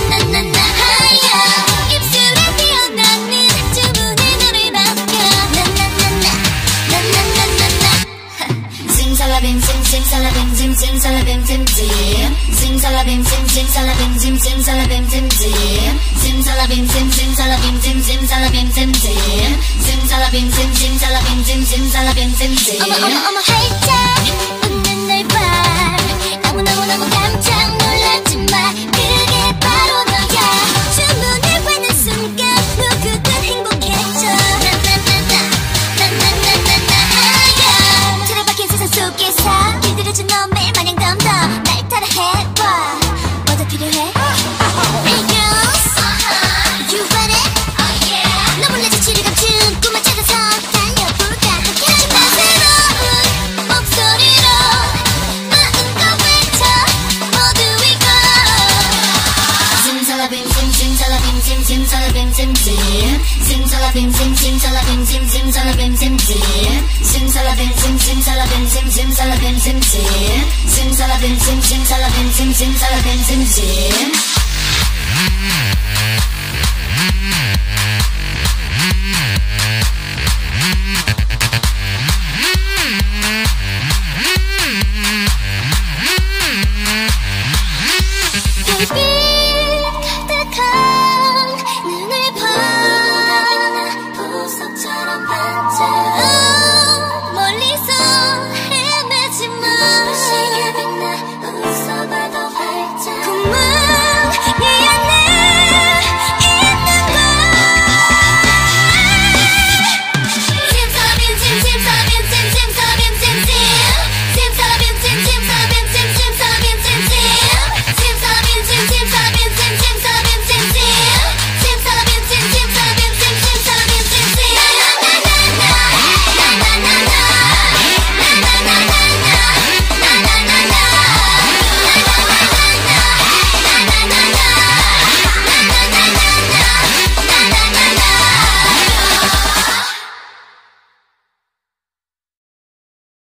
어머 활짝 웃는 널 봐. 너무 깜짝 놀라지 마. 그게 바로 너야. 주문을 받는 순간 누구든 행복해져. 나나나나나나나나나야. 틀어박힌 세상 속에서 길들여진 너 매일 마냥 덤덤 날 따라해봐. 뭐더 필요해? Hey girls, you want it? Oh yeah. 너 몰래 지치를 감춘 꿈을 찾아서 달려볼까. 함께하지 마. 새로운 목소리로 마음껏 외쳐. 모두 이거 simsalabim simsalabim simsalabim simsalabim simsalabim simsalabim simsalabim simsalabim simsalabim simsalabim simsalabim simsalabim simsalabim simsalabim